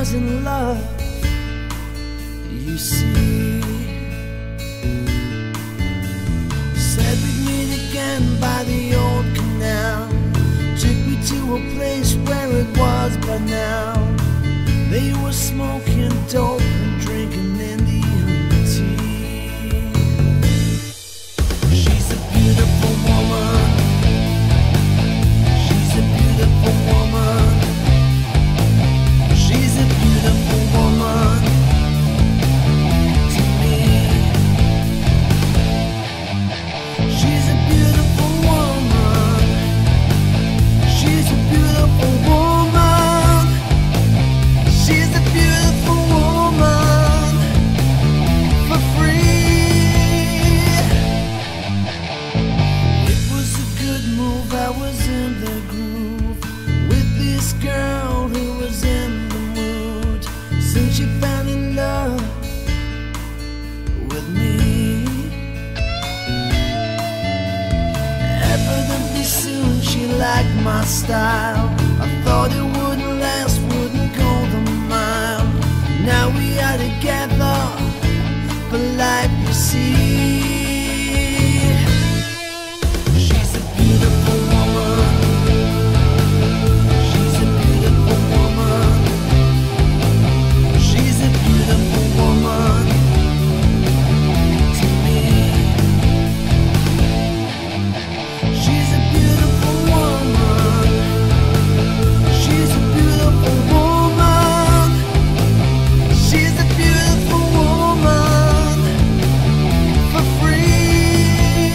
was in love, you see. Said we'd meet again by the old canal, took me to a place where it was by now. They were smoking dope and drinking Indian tea. She's a beautiful woman, she's a beautiful woman, she's a beautiful woman to me. She's a beautiful woman, she's a beautiful woman, she's a beautiful woman for free. It was a good move, I was in the groove with this girl who was in the mood. Since she fell in love with me, evidently soon she liked my style. I thought it wouldn't last, wouldn't go the mile. Now we are together for life, you see. She's a beautiful woman, she's a beautiful woman, she's a beautiful woman to me. She's a beautiful woman, she's a beautiful woman, she's a beautiful woman for free.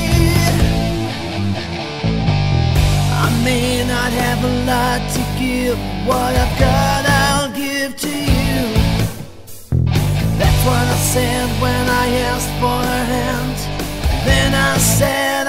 I may not have a lot to give, what I've got I'll give to you. That's what I said when I asked for her hand. Then I said